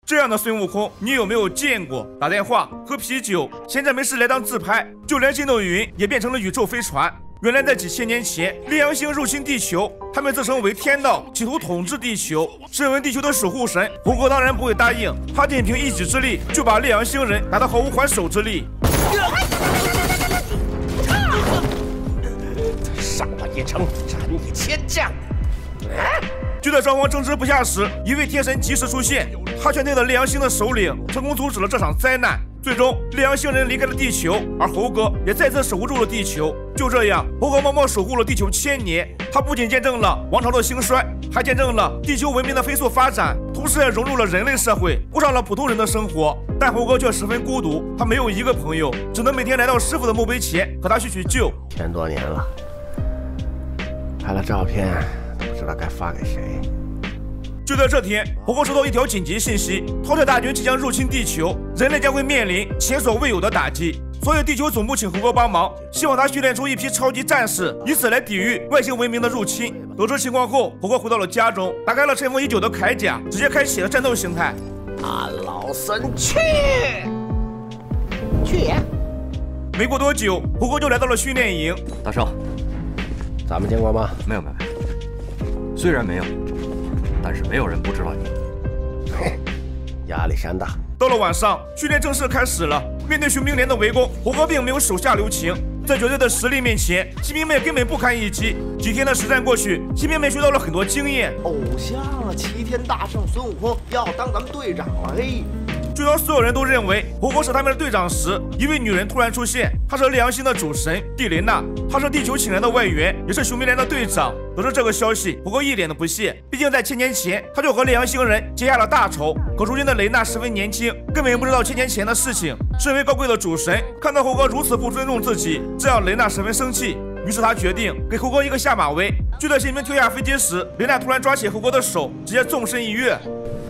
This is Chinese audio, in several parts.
这样的孙悟空，你有没有见过？打电话、喝啤酒，闲着没事来当自拍，就连筋斗云也变成了宇宙飞船。原来在几千年前，烈阳星入侵地球，他们自称为天道，企图统治地球。身为地球的守护神，猴哥当然不会答应，他仅凭一己之力就把烈阳星人打得毫无还手之力。 上了一城，斩你千将。 就在双方争执不下时，一位天神及时出现，他劝退了烈阳星的首领，成功阻止了这场灾难。最终，烈阳星人离开了地球，而猴哥也再次守护住了地球。就这样，猴哥默默守护了地球1000年。他不仅见证了王朝的兴衰，还见证了地球文明的飞速发展，同时也融入了人类社会，过上了普通人的生活。但猴哥却十分孤独，他没有一个朋友，只能每天来到师傅的墓碑前和他叙叙旧。 1000多年了，拍了照片，都不知道该发给谁。 就在这天，猴哥收到一条紧急信息：饕餮大军即将入侵地球，人类将会面临前所未有的打击。所以地球总部请猴哥帮忙，希望他训练出一批超级战士，以此来抵御外星文明的入侵。得知情况后，猴哥回到了家中，打开了尘封已久的铠甲，直接开启了战斗形态。 老孙去！ 没过多久，猴哥就来到了训练营。 大圣， 咱们见过吗？ 没有。虽然没有，但是没有人不知道你。 压力山大。 到了晚上，训练正式开始了。面对雄兵连的围攻，猴哥并没有手下留情。在绝对的实力面前，新兵们根本不堪一击。几天的实战过去，新兵们学到了很多经验。 偶像啊，齐天大圣孙悟空要当咱们队长了嘿！ 就当所有人都认为猴哥是他们的队长时，一位女人突然出现。她是烈阳星的主神蒂琳娜，她是地球请来的外援，也是雄兵连的队长。得知这个消息，猴哥一脸的不屑。毕竟在1000年前，他就和烈阳星人结下了大仇。可如今的雷娜十分年轻，根本不知道1000年前的事情。身为高贵的主神，看到猴哥如此不尊重自己，这让雷娜十分生气。于是他决定给猴哥一个下马威。就在新兵跳下飞机时，雷娜突然抓起猴哥的手，直接纵身一跃。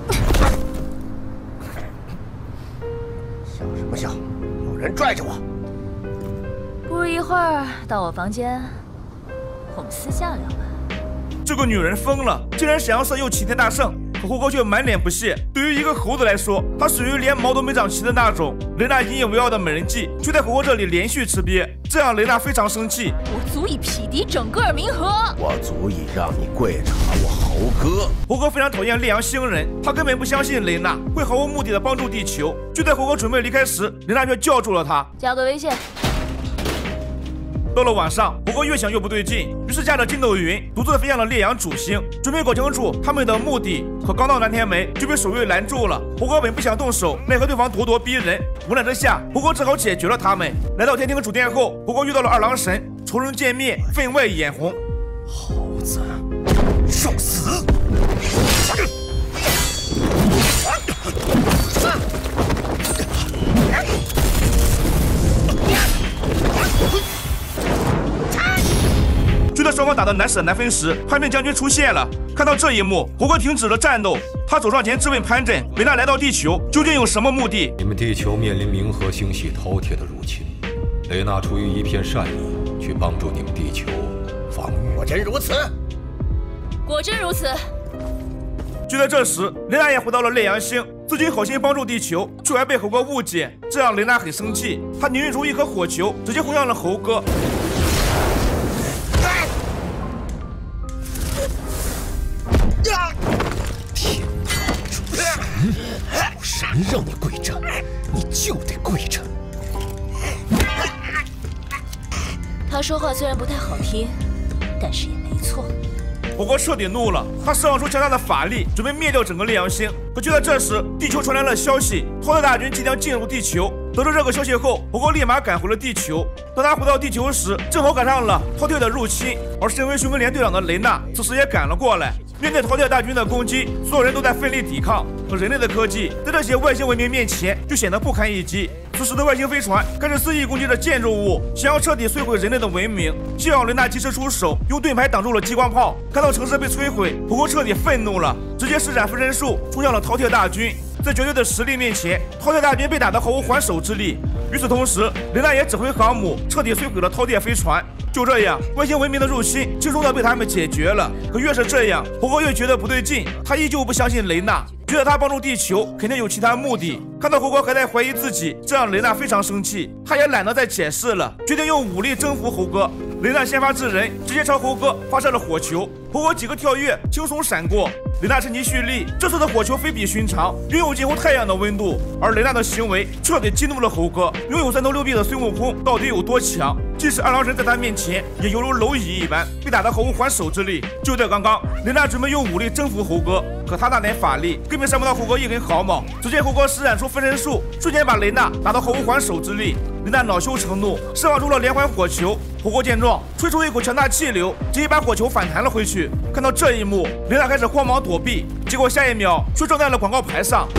笑什么笑？有人拽着我。 不如一会儿到我房间，我们私下聊吧。 这个女人疯了，竟然想要色诱齐天大圣，可猴哥却满脸不屑。对于一个猴子来说，他属于连毛都没长齐的那种。雷娜引以为傲的美人计，却在猴哥这里连续吃瘪，这让雷娜非常生气。 我足以匹敌整个冥河， 我足以让你跪着喊我猴哥。 猴哥非常讨厌烈阳星人，他根本不相信雷娜会毫无目的的帮助地球。就在猴哥准备离开时，雷娜却叫住了他， 加个微信。 到了晚上，猴哥越想越不对劲，于是驾着筋斗云独自飞向了烈阳主星，准备搞清楚他们的目的。可刚到南天门就被守卫拦住了。猴哥本不想动手，奈何对方咄咄逼人，无奈之下，猴哥只好解决了他们。来到天庭主殿后，猴哥遇到了二郎神，仇人见面，分外眼红。 猴子，受死！就在双方打得难舍难分时，叛变将军出现了。看到这一幕，猴哥停止了战斗，他走上前质问潘震：雷娜来到地球究竟有什么目的？ 你们地球面临冥河星系饕餮的入侵，雷娜出于一片善意，去帮助你们地球防御。 果真如此？ 果真如此。 就在这时，雷娜也回到了烈阳星，自己好心帮助地球，却还被猴哥误解，这让雷娜很生气。她凝聚出一颗火球，直接轰向了猴哥。 天堂主神，有神让你跪着，你就得跪着。 他说话虽然不太好听，但是也没错。 猴哥彻底怒了，他释放出强大的法力，准备灭掉整个烈阳星。可就在这时，地球传来了消息，饕餮大军即将进入地球。得知这个消息后，猴哥立马赶回了地球。当他回到地球时，正好赶上了饕餮的入侵，而身为雄兵连队长的雷娜此时也赶了过来。面对饕餮大军的攻击，所有人都在奋力抵抗。可人类的科技在这些外星文明面前就显得不堪一击。此时的外星飞船开始肆意攻击着建筑物，想要彻底摧毁人类的文明。幸好雷娜及时出手，用盾牌挡住了激光炮。看到城市被摧毁，猴哥彻底愤怒了，直接施展分身术冲向了饕餮大军。在绝对的实力面前，饕餮大军被打得毫无还手之力。 与此同时，雷娜也指挥航母彻底摧毁了饕餮飞船。就这样，外星文明的入侵轻松地被他们解决了。可越是这样，胡歌越觉得不对劲，他依旧不相信雷娜，觉得他帮助地球肯定有其他目的。看到胡歌还在怀疑自己，这让雷娜非常生气，他也懒得再解释了，决定用武力征服胡歌。雷娜先发制人，直接朝胡歌发射了火球，胡歌几个跳跃轻松闪过。雷娜趁机蓄力，这次的火球非比寻常，拥有近乎太阳的温度，而雷娜的行为彻底激怒了胡歌。拥有3头6臂的孙悟空到底有多强？即使二郎神在他面前也犹如蝼蚁一般，被打得毫无还手之力。就在刚刚，雷娜准备用武力征服胡歌，可他那点法力根本伤不到胡歌一根毫毛。只见胡歌施展出分身术，瞬间把雷娜打得毫无还手之力。雷娜恼羞成怒，释放出了连环火球。胡歌见状，吹出一口强大气流，直接把火球反弹了回去。看到这一幕，雷娜开始慌忙躲避，结果下一秒却撞在了广告牌上。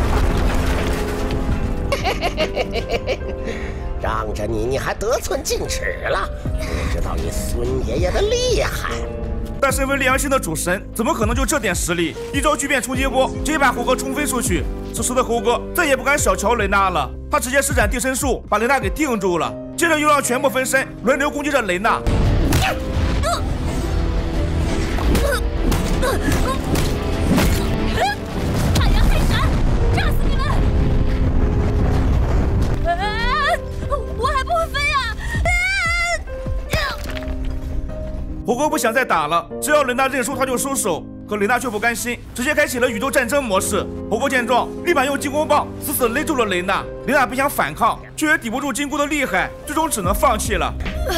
让着你还得寸进尺了，不知道你孙爷爷的厉害。 但身为烈阳星的主神，怎么可能就这点实力？一招巨变冲击波，直接把胡歌冲飞出去。此时的胡歌再也不敢小瞧雷娜了，他直接施展定身术，把雷娜给定住了，接着又让全部分身轮流攻击着雷娜。 太阳黑闪，炸死你们！我还不会飞啊！ 胡歌不想再打了，只要雷娜认输他就收手。可雷娜却不甘心，直接开启了宇宙战争模式。胡歌见状，立马用金箍棒死死勒住了雷娜。雷娜不想反抗，却也抵不住金箍的厉害，最终只能放弃了。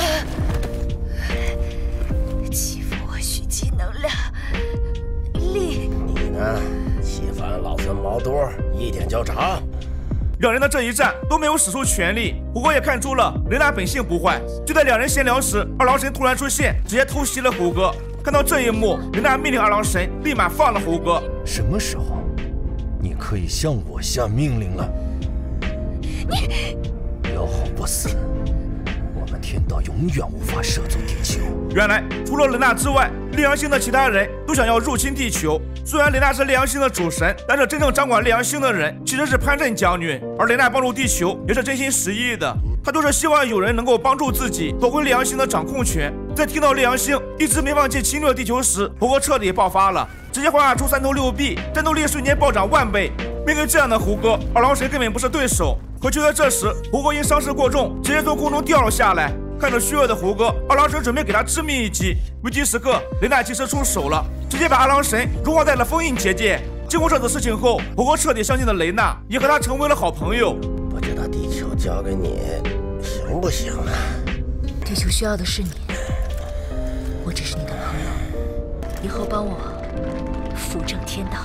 欺负我蓄积能量力， 你呢？欺负老孙毛多，一点就着。 两人的这一战都没有使出全力，胡歌也看出了雷娜本性不坏。就在两人闲聊时，二郎神突然出现，直接偷袭了胡歌。看到这一幕，雷娜命令二郎神立马放了胡歌。 什么时候你可以向我下命令了？你有好不死，我们天道永远无法涉足地球。 原来除了雷娜之外，烈阳星的其他人都想要入侵地球。虽然雷娜是烈阳星的主神，但是真正掌管烈阳星的人其实是潘震将军，而雷娜帮助地球也是真心实意的。他就是希望有人能够帮助自己夺回烈阳星的掌控权。在听到烈阳星一直没放弃侵略地球时，胡歌彻底爆发了，直接幻化出3头6臂，战斗力瞬间暴涨10000倍。面对这样的胡歌，二郎神根本不是对手。可就在这时，胡歌因伤势过重，直接从空中掉了下来。看着虚弱的胡歌，二郎神准备给他致命一击。危急时刻，雷娜及时出手了，直接把二郎神融化在了封印结界。经过这次事情后，胡歌彻底相信了雷娜，也和他成为了好朋友。 不知道地球交给你行不行啊？ 地球需要的是你，我只是你的朋友，以后帮我扶正天道。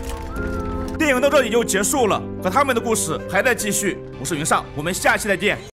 电影到这里就结束了，可他们的故事还在继续。我是云上，我们下期再见。